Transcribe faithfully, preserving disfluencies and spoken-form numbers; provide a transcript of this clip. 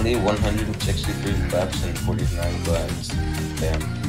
only one hundred sixty-three claps and forty-nine likes. Damn.